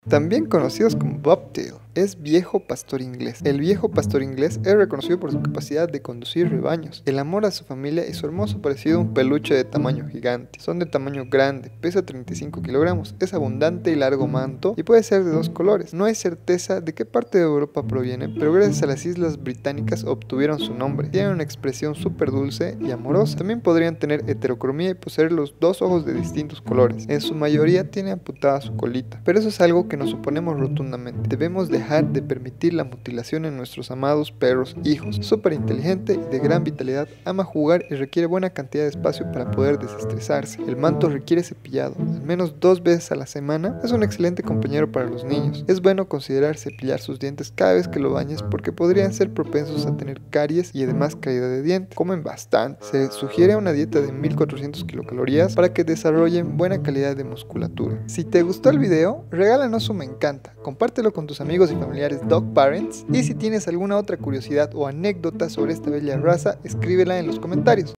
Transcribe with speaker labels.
Speaker 1: también conocidos como Bobtail, es viejo pastor inglés. El viejo pastor inglés es reconocido por su capacidad de conducir rebaños, el amor a su familia y su hermoso parecido a un peluche de tamaño gigante. Son de tamaño grande, pesa 35 kilogramos, es abundante y largo manto y puede ser de dos colores. No hay certeza de qué parte de Europa proviene, pero gracias a las islas británicas obtuvieron su nombre. Tienen una expresión súper dulce y amorosa. También podrían tener heterocromía y poseer los dos ojos de distintos colores. En su mayoría tiene amputada su colita, pero eso es algo que nos oponemos rotundamente. Debemos dejar de permitir la mutilación en nuestros amados perros hijos. Súper inteligente y de gran vitalidad, ama jugar y requiere buena cantidad de espacio para poder desestresarse. El manto requiere cepillado, al menos 2 veces a la semana. Es un excelente compañero para los niños. Es bueno considerar cepillar sus dientes cada vez que lo bañes porque podrían ser propensos a tener caries y además caída de dientes. Comen bastante. Se sugiere una dieta de 1400 kilocalorías para que desarrollen buena calidad de musculatura. Si te gustó el video, regálanos un me encanta, compártelo con tus amigos y familiares dog parents, y si tienes alguna otra curiosidad o anécdota sobre esta bella raza, escríbela en los comentarios.